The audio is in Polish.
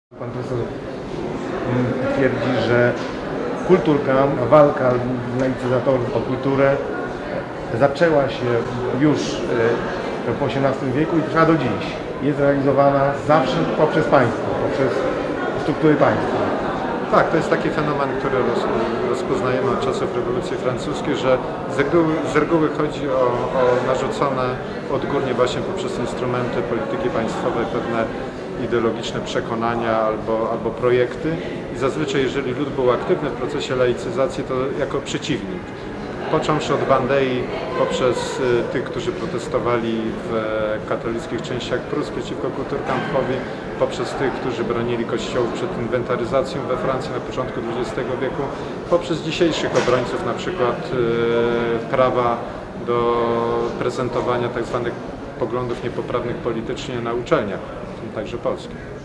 Pan profesor twierdzi, że kulturka, walka laicyzatorów o kulturę zaczęła się już w XVIII wieku i trwa do dziś. Jest realizowana zawsze poprzez państwo, poprzez struktury państwa. Tak, to jest taki fenomen, który rozpoznajemy od czasów rewolucji francuskiej, że z reguły chodzi o narzucone odgórnie właśnie poprzez instrumenty polityki państwowej pewne ideologiczne przekonania albo projekty i zazwyczaj jeżeli lud był aktywny w procesie laicyzacji, to jako przeciwnik. Począwszy od Bandei, poprzez tych, którzy protestowali w katolickich częściach Prus przeciwko kulturkampfowi, poprzez tych, którzy bronili kościołów przed inwentaryzacją we Francji na początku XX wieku, poprzez dzisiejszych obrońców na przykład prawa do prezentowania tzw. poglądów niepoprawnych politycznie na uczelniach, w tym także polskich.